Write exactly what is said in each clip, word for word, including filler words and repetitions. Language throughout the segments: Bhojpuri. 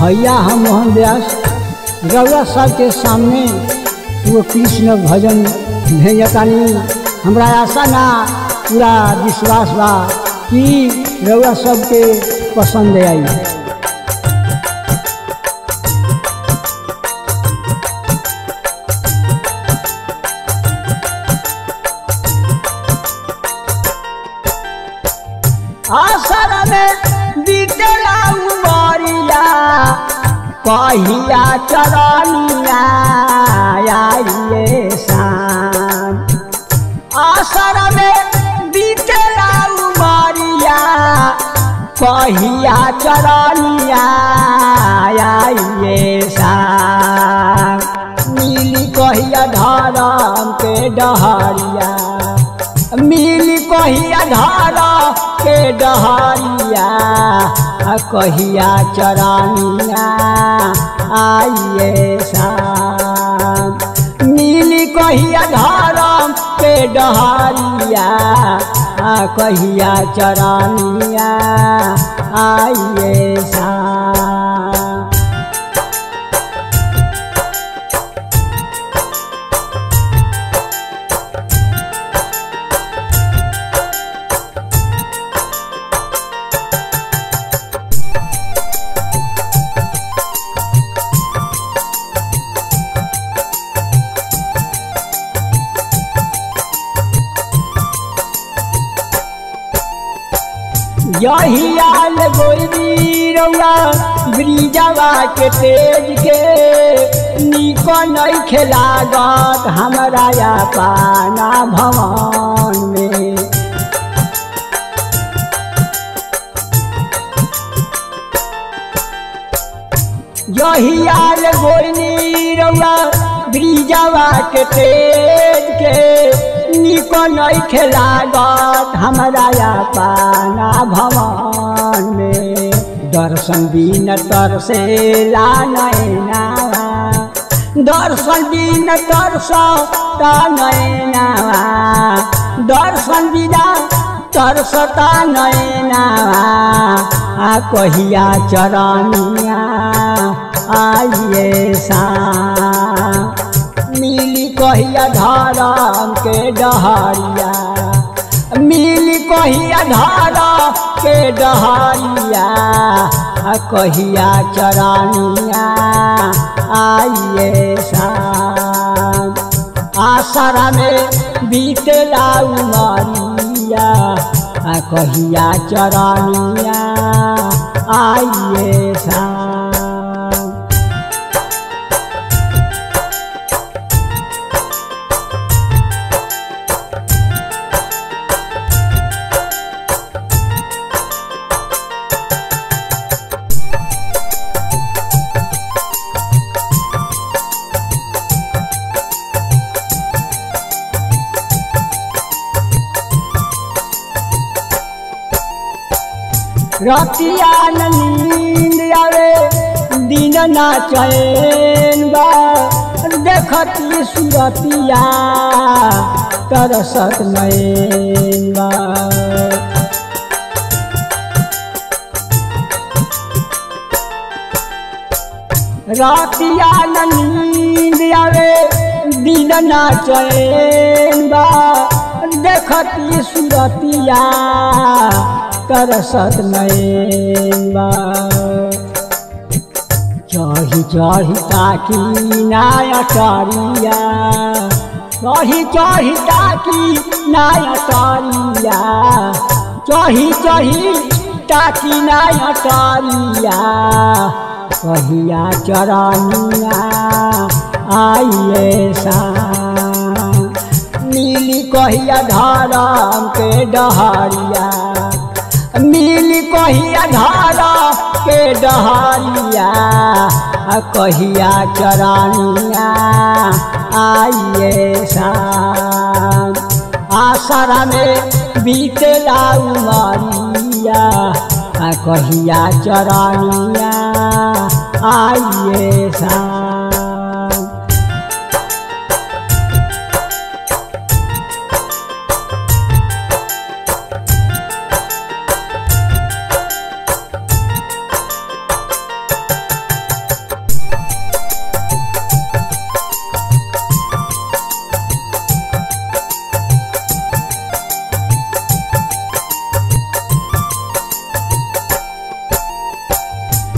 भैया हम मोहन व्यास रउआ सबके सामने वो कृष्ण भजन भेजतानी। हमरा आशा ना पूरा विश्वास बा कि रउआ सबके पसंद आई। आसर में बीतेला उमरिया कहिया चरनिया आइए शाम। आसर में बीतेला उमरिया कहिया चरनिया आइए शाम। मिली कहिया धरम के डहरिया, मिली कहिया धरम के डहरिया कहिया चरनिया आइए शाम। मिली कहिया धरम के डहरिया कहिया चरनिया आइए शाम। यही आल गोरी रउआ ब्रिजवा के तेज के निको नहीं खेलागत हमरा या पाना भवन में। यही आल गोरी रउआ ब्रिजवा के तेज के निको नहीं खेलागत हमरा या पाना भवन में। दर्शन बिन तरसेला नैनावा, दर्शन बिन तरसता नैनावा, दर्शन बिना तरसता नैनावा कहिया चरनिया आइए शाम। मिली कहिया धरम के डहरिया, मिली कहिया धरम के डहरिया कहिया चरनिया आइए शाम। आसरा में बीतेला उमरिया कहिया चरनिया आइए शाम। रतिया न नींद आवे दिन ना चैन बा, देखती सुरतिया तरसत नैन बा। रतिया न नींद आवे दिन ना चैन बा, देखती सुरतिया तरसत नैन बा। चढ़ी चढ़ी ताकी नाया टरिया, चढ़ी चढ़ी ताकी नाया टरिया, चढ़ी चढ़ी ताकी नाया टरिया कहिया चरनिया आइए शाम। मिली कहिया धरम के डहरिया, मिली कहिया धरम के डहरिया कहिया चरनिया आइए शाम। आसरा में बीतेला उमरिया कहिया चरनिया आइए शाम।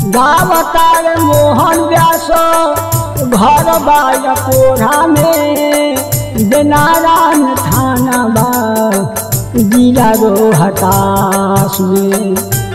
गावतार मोहन व्यास घर बाया कोढ़ा में देनारायण थाना बा जिला रोहतास में।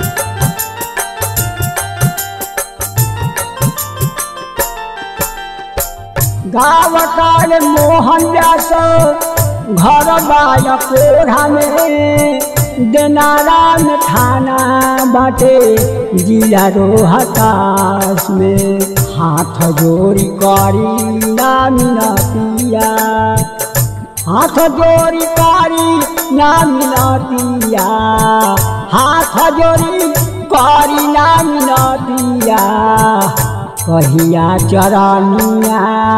गावतार मोहन व्यास घर बाया कोढ़ा में देनारायण थाना बाटे जिला रोहतास में। हाथ जोड़ी करी ना मिनतिया, हाथ जोड़ी करी ना मिनतिया, हाथ जोड़ी करी ना मिनतिया। कहिया चरनिया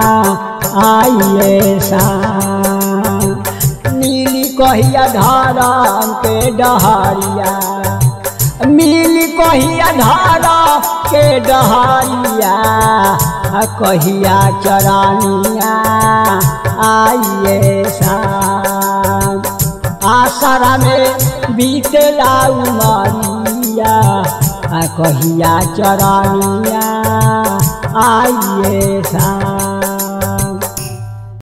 आइए सा नीली कहिया धरम के डहरिया, मिली कहिया धरम के डहरिया। कहिया चरनिया आइए सा आसरा में बीतेला उमरिया। कहिया चरनिया आइए सा।